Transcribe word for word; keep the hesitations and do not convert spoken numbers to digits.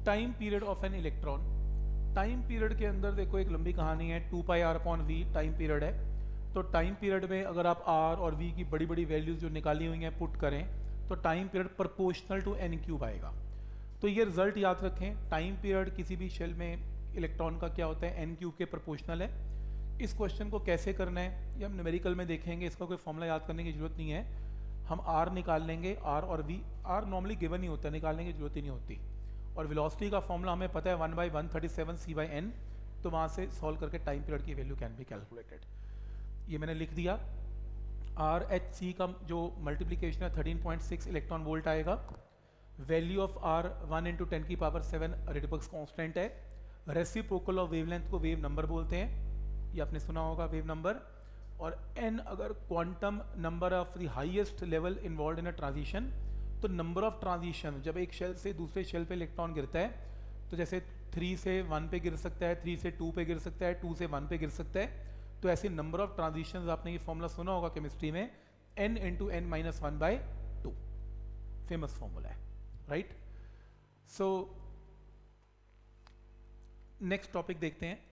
Time period of an electron. Time period के अंदर देखो एक लंबी कहानी है, two pi r upon v time period है। तो टाइम पीरियड में अगर आप आर और वी की बड़ी बड़ी वैल्यूज जो निकाली हुई हैं पुट करें तो time period proportional to n cube आएगा। तो ये रिजल्ट याद रखें, टाइम पीरियड किसी भी शेल में इलेक्ट्रॉन का क्या होता है, एन क्यूब के प्रोपोर्शनल है। इस क्वेश्चन को कैसे करना है ये हम न्यूमेरिकल में देखेंगे, इसका कोई फॉर्मूला याद करने की जरूरत नहीं है। हम आर निकाल लेंगे, आर और वी, आर नॉर्मली गिवन ही होता है, निकालने की जरूरत ही नहीं होती। और वेलोसिटी का फॉर्मूला हमें पता है one by one thirty seven c by n, तो वहाँ से सॉल्व करके टाइम पीरियड की वैल्यू कैन बी कैलकुलेटेड। ये मैंने लिख दिया। आर एच सी का जो मल्टीप्लीकेशन है thirteen point six electron volt value. Of r one into इंटू टेन की पावर सेवन रेडिबक्स कॉन्स्टेंट है। रेसिप्रोकल ऑफ वेवलेंथ को वेव नंबर बोलते हैं, ये आपने सुना होगा वेव नंबर। और एन अगर quantum number of the highest level involve in a transition, तो नंबर ऑफ ट्रांजिशन जब एक शेल से दूसरे शेल पे इलेक्ट्रॉन गिरता है, तो जैसे थ्री से वन पे गिर सकता है, थ्री से टू पे गिर सकता है, टू से वन पे गिर सकता है। तो ऐसे नंबर ऑफ ट्रांजिशंस आपने ये फॉर्मूला सुना होगा केमिस्ट्री में, n into n minus one by two, famous formula है, राइट। सो नेक्स्ट टॉपिक देखते हैं।